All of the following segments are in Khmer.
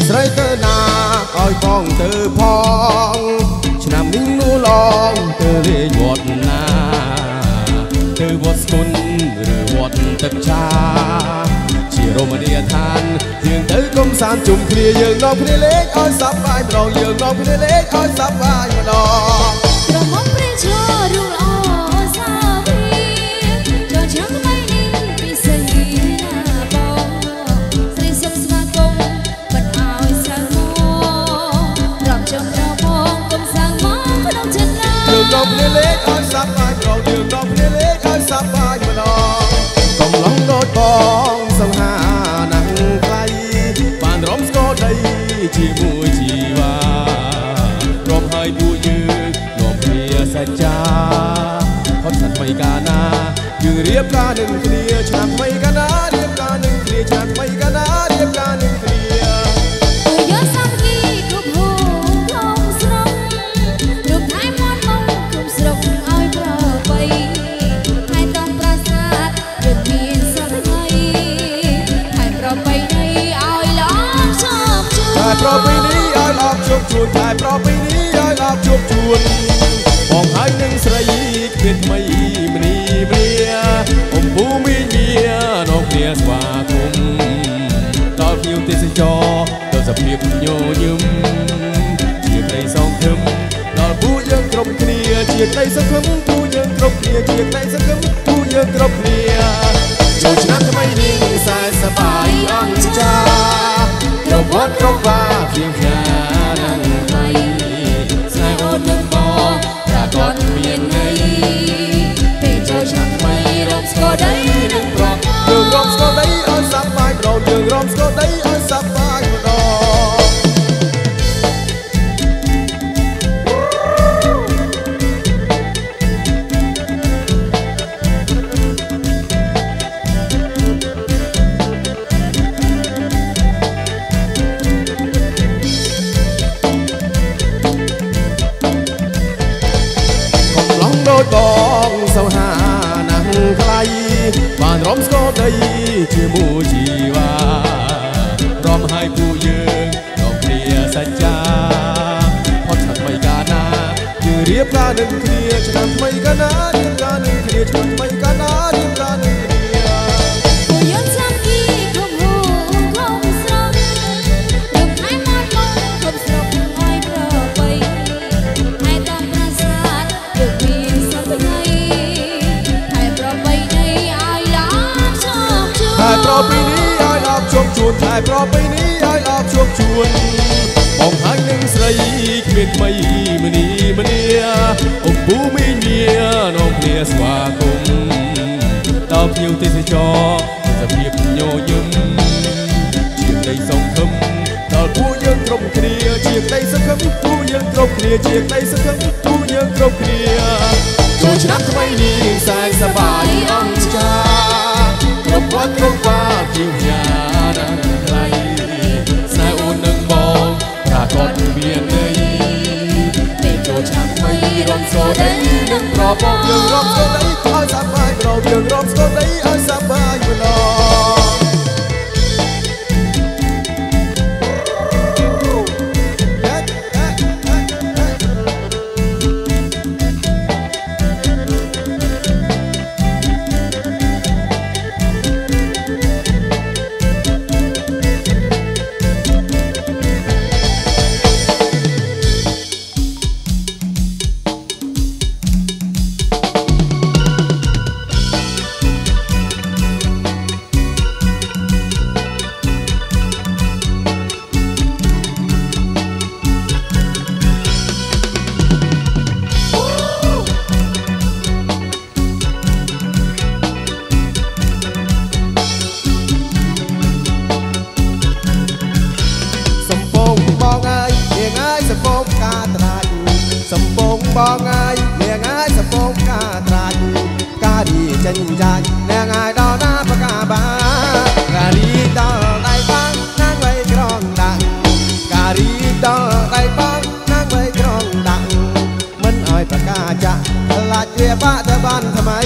ស្រីទៅណាឲ្យបងទៅផងឆ្នាំនេះនោះឡងទៅលេងវត្តណាទៅវត្តស្គុនឬវត្តទឹកឆាជារមណីយដ្ឋានយើងទៅកំសាន្តជុំគ្នាយើងនាំគ្នាលេងឲ្យសប្បាយម្ដងយើងនាំគ្នាលេងឲ្យសប្បាយម្ដងក្រមុំព្រាឈររូបល្អសាវីចូលចាំថ្មីនេះពិសេសណាបងស្រីសុខស្វាគមន៍មិនឲ្យសៅមករំចំរបងកំសាន្តមកក្នុងចិត្តណាយើងនាំគ្នាលេងឲ្យសប្បាយម្ដងយើងនាំគ្នាលេងឲ្យសប្បាយម្ដងកំឡុងដូចបងសង្ហាណាស់ថ្លៃបានរំស្គាល់ដីជាមួយជីវ៉ារំហើយពួកយើងនាំគ្នាសច្ចាផុតថ្មីកាលណាយើងរៀបការនឹងគ្នាឆ្នាំថ្មីកាលណារៀបការនឹងគ្នាឆ្នាំថ្មីកាលណារៀបការនឹងគ្នាយកសាមគ្គីគ្រប់ហូរក្នុងស្រុករូបថែមមាត់មកគ្រប់ស្រុកឲ្យប្របីថែតំប្រាសាទយើងមានសត្វថ្ងៃថែប្របីនេះឲ្យល្អជោគជួនថែប្របីនេះឲ្យល្អជោគជួនថែប្របីនេះឲ្យល្អជោគជួនបងហើយនឹងស្រីគ្មានថ្មីម្នីម្នាអំពូមីញានាំគ្នាស្វាគមន៍ដល់ភ្ញៀវទេសចរដល់សភាពញញឹមជាក្តីសង្ឃឹមដល់ពួកយើងគ្រប់គ្នាជាក្តីសង្ឃឹមពួកយើងគ្រប់គ្នាជាក្តីសង្ឃឹមពួកយើងគ្រប់គ្នាចូលឆ្នាំថ្មីនេះសែនសប្បាយអង្ចាគ្រប់វត្តគ្រប់វាព្រៀងផ្ញើនឹងថ្មីស្នេហ៍អូននឹងបងប្រាកដមានន័យពេលចូលឆ្នាំថ្មីរំស្គាល់ដីនឹងប្រកយើងរំស្គាល់ដីឲ្យសប្បាយម្ដងយើងរំស្គាល់ដីឲ្យសប្បាយម្ដងដូចបងសង្ហាណាស់ថ្លៃបានរំស្គាល់ដីជាមួយជីវ៉ារំហើយពួកយើងនាំគ្នាសច្ចាផុតឆ្នាំថ្មីកាលណាយើងរៀបការនឹងគ្នាឆ្នាំថ្មីកាលណារៀបការនឹងគ្នាឆ្នាំថ្មីកាលណារៀបការនឹងគ្នាយកសាមគ្គីគ្រប់ហូរក្នុងស្រុករូបថែមមាត់មកគ្រប់ស្រុកឲ្យប្របីថែតំប្រាសាទយើងមានសត្វថ្ងៃថែប្របីនេះឲ្យល្អជោគជួនថែប្របីនេះឲ្យល្អជោគជួនថែប្របីនេះឲ្យល្អជោគជួនបងហើយនឹងស្រីគ្មានថ្មីម្នីម្នាអំពូមីញានាំគ្នាស្វាគមន៍ដល់ភ្ញៀវទេសចរសភាពញញឹមជាក្តីសង្ឃឹមដល់ពួកយើងគ្រប់គ្នាជាក្តីសង្ឃឹមពួកយើងគ្រប់គ្នាជាក្តីសង្ឃឹមពួកយើងគ្រប់គ្នាចូលឆ្នាំថ្មីនេះសែនសប្បាយអង្ចាគ្រប់វត្តគ្រប់វាព្រៀងផ្ញើនឹងថ្លៃស្នេហ៍អូននឹងបងប្រាកដមានន័យពេលចូលឆ្នាំថ្មីរំស្គាល់ដីនឹងប្របងយើងរំស្គាល់ដីឲ្យសប្បាយម្ដងយើងរំស្គាល់ដីឲ្យសប្បាយម្ដងបងហើយនាងហើយសពងការត្រាច់ការរីចេញចាច់នាងហើយដល់ណាបកាបាការរីដល់ដៃបងនាងវៃក្រងដាក់ការរីដល់ដៃបងនាងវៃក្រងដាក់មិនឲ្យបកាចាក់ខ្លាចវាបាក់ទៅបានថ្មី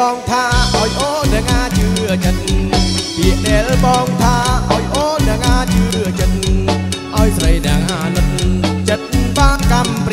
បងថាឲ្យអូននឹងអាជឿចិត្តពាក្យដែលបងថាឲ្យអូននឹងអាជឿចិត្តឲ្យស្រីនឹងអាណិតចិត្តបានកំព្រា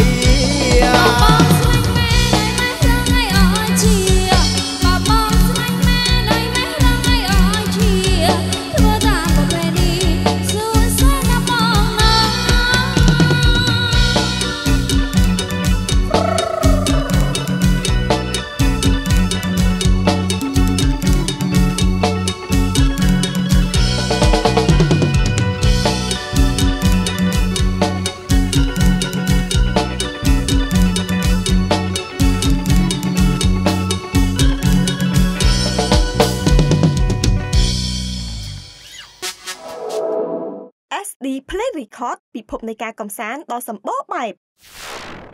SD Play Record ពិភពនៃការកម្សាន្តដ៏សម្បូរបែប